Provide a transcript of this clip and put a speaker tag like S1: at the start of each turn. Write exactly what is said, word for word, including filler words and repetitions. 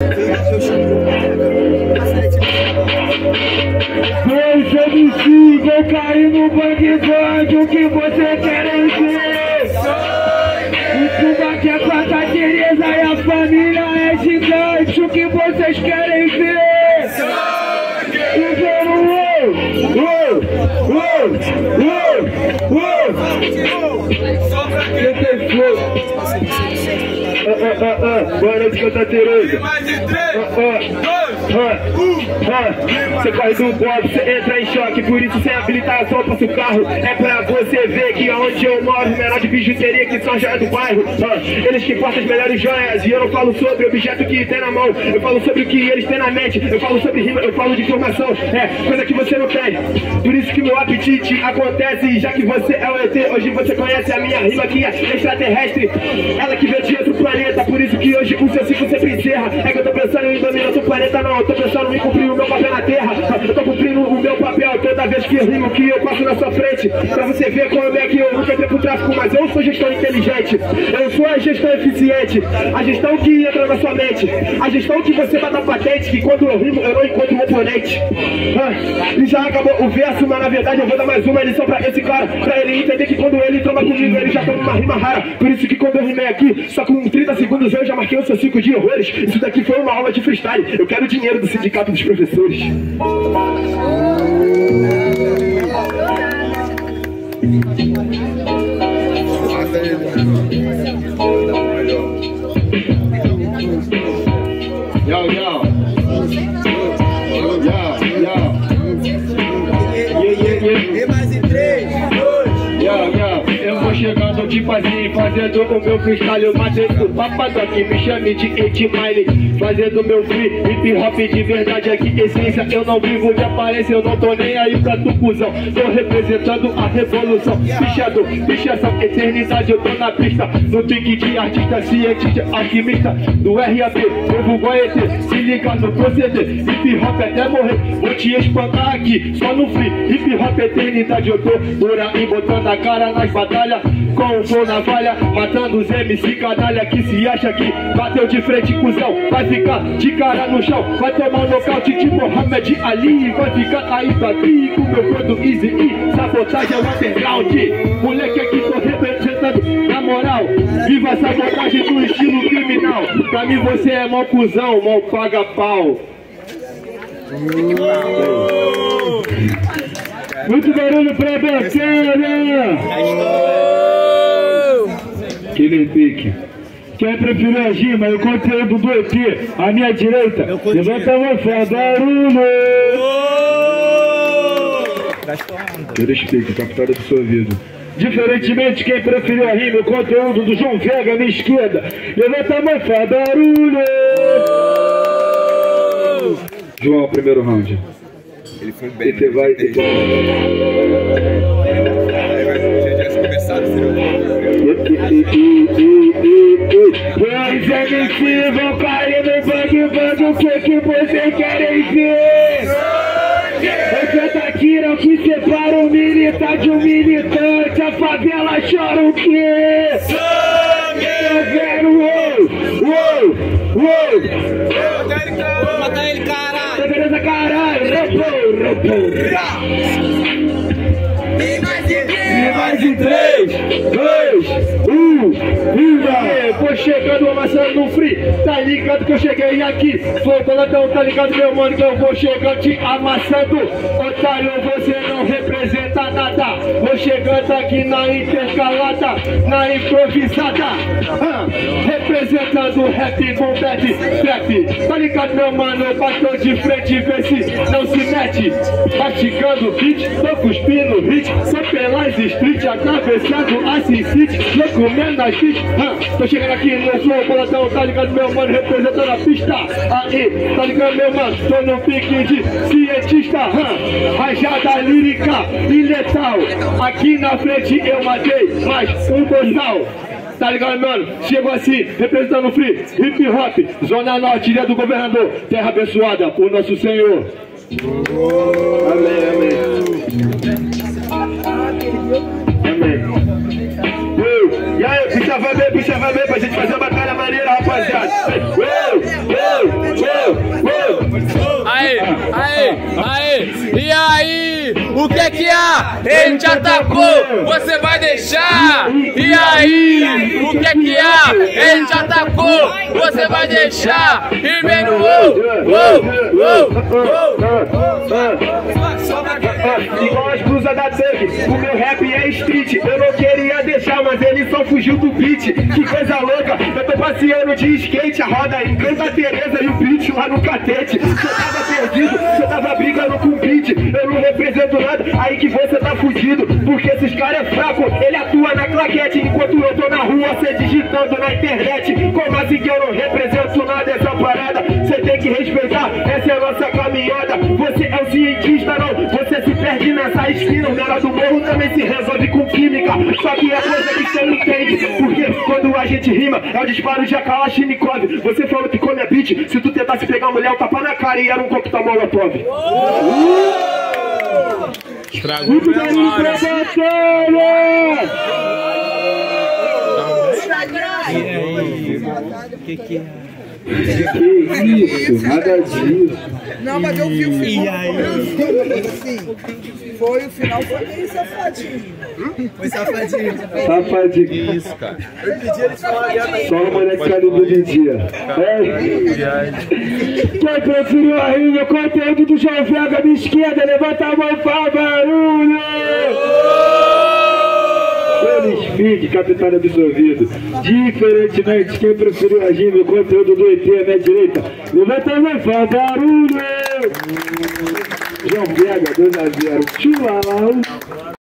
S1: Dois M C vão cair no bang bang, o que você quer ver? O Tuba que é com a Tereza e a família é gigante, o que vocês querem ver? Uou, uou, uou, uou. Quem tem fogo? Ah, ah, ah, ah, boa noite, Canta Tereza. Ah, ah, ah, você corre do pobre, você entra em choque, por isso sem habilitação passa o carro. É pra você ver que onde eu moro, menor de bijuteria que são joias do bairro. Ah, eles que portam as melhores joias, e eu não falo sobre o objeto que tem na mão, eu falo sobre o que eles têm na mente, eu falo sobre rima, eu falo de informação, é coisa que você não tem. Por isso que meu apetite acontece, já que você é o E T, hoje você conhece a minha rima que é extraterrestre, ela que veio de outro planeta, por isso que hoje o seu ciclo sempre encerra. É que eu tô pensando em dominar outro planeta, não, eu tô pensando em cumprir o meu papel na terra, eu tô cumprindo o meu papel toda vez que eu rimo, que eu passo na sua frente, pra você ver como é que eu nunca entrei pro tráfico, mas eu sou gestão inteligente, eu sou a gestão eficiente, a gestão que entra na sua mente, a gestão que você bate a patente, que quando eu rimo eu não encontro um oponente. Ah, e já acabou o verso, mas na verdade eu vou dar mais uma lição pra esse cara, pra ele entender que quando ele toma comigo ele já toma uma rima rara. Por isso que quando eu rimei aqui, só com trinta segundos eu já marquei o seu ciclo de horrores. Isso daqui foi uma aula de freestyle, eu quero o dinheiro do sindicato dos professores. Yo, yo. Yo, yo. Yeah, yeah, yeah. E mais em três, dois. Yo, yo. Eu vou chegando tipo assim, fazendo o meu freestyle. Eu matei o papadão que me chame de eight Mile. Fazendo meu free, hip hop de verdade aqui, essência. Eu não vivo de aparência, eu não tô nem aí pra tu cuzão. Tô representando a revolução, pichador, pichação, eternidade. Eu tô na pista, no pique de artista, cientista, alquimista. Do R A B, novo Goethe, se liga no proceder. Hip hop até morrer, vou te espantar aqui, só no free. Hip hop eternidade, eu tô dura e botando a cara nas batalhas. Com o flow na valha, matando os M C canalha que se acha que bateu de frente, cuzão. Vai ficar de cara no chão, vai tomar um nocaute de Mohamed Ali. Vai ficar aí pra mim com meu produto Easy E. Sabotagem é o underground, moleque aqui tô representando na moral. Viva a sabotagem do estilo criminal. Pra mim você é mó cuzão, mó paga pau. Muito barulho pra bacana! Killer Pique. Quem preferiu a rima e o conteúdo do E P, à minha direita, levanta a mão, faz barulho! Killer Pique, captada do sua vida. Diferentemente, quem preferiu a rima e o conteúdo do João Vega, à minha esquerda, levanta a mão, faz barulho! João, primeiro round.
S2: Ele foi bem.
S1: Ele vai.
S2: Se tivesse começado, seria
S1: Dois M C vão cair no bang bang, o que que vocês querem ver? Esse daqui é o que separa o militar de um militante, a favela chora o quê? Eu quero uou, uou, uou.
S3: Vou matar ele, caralho.
S1: Beleza, caralho. Rapou, rapou.
S3: E mais em
S1: E mais em três, dois, um, viva! Vou chegando, amassando no free. Tá ligado que eu cheguei aqui. Foi boladão, tá ligado, meu mano, que eu vou chegando te amassando. Otário, você não representa nada. Vou chegando aqui na intercalada, na improvisada. Ah, representando o rap com bad trap. Tá ligado, meu mano, bateu de frente, vê se não se mete. Mastigando beat, tô cuspindo hit. Só pelas street, atravessando a City. Louco, menos beat. Ah, tô chegando aqui no flow, boladão, tá ligado, meu mano, representando a pista. Aí, tá ligado, meu mano, tô no pique de cientista. Ah, rajada lírica e letal. Aqui na frente eu matei mais um boçal. Tá ligado, mano? Chegou assim, representando o free, hip hop, Zona Norte, ilha do governador, terra abençoada por nosso Senhor. Amém, amém. Amém. E aí, puxa, vai ver, puxa, vai ver, pra gente fazer uma batalha maneira, rapaziada. Uou, uou,
S3: Aê, e aí? O que é que há? Ele te atacou, você vai deixar? E aí? O que é que há? Ele te atacou, você vai deixar? E vem no uou, uou, uou.
S1: Igual as blusas da Thug, o meu rap é street. Eu não queria deixar, mas ele só fugiu do beat. Que coisa louca, eu tô passeando de skate. A roda encanta a Tereza e o beat lá no catete. Você tava perdido, você tava brigando com o beat. Eu não represento nada, aí que você tá fudido. Porque esses caras é fraco, ele atua na claquete. Enquanto eu tô na rua, cê digitando na internet. Como assim que eu não represento nada essa parada? Cê tem que respeitar, essa é a nossa caminhada. Você é um cientista, não, você se perde nessa esquina. O cara do morro também se resolve com química. Só que é coisa que você não entende. Porque quando a gente rima, é o disparo de Kalashnikov. Você falou que come a beat, se tu tentasse pegar a mulher, o tapa na cara e era um coquetel molotov.
S3: Estragou muito barulho pra batalha! Que que é?
S1: Que isso, nada disso.
S4: Não, mas eu vi o final. E aí? Sim, foi o final, foi meio safadinho. Foi safadinho.
S1: Safadinho.
S2: Isso, cara.
S4: Eu pedi eles falarem.
S1: Só uma mulher que caiu do dia. É. Quem preferiu a rima, conteúdo do João Vega de esquerda, levanta a mão, faz barulho! Feliz Feed, capital absorvido. Diferentemente, quem preferiu a rima, o conteúdo do E T à minha direita, levanta a mão, faz barulho! João Vega, dois a zero. Tchau!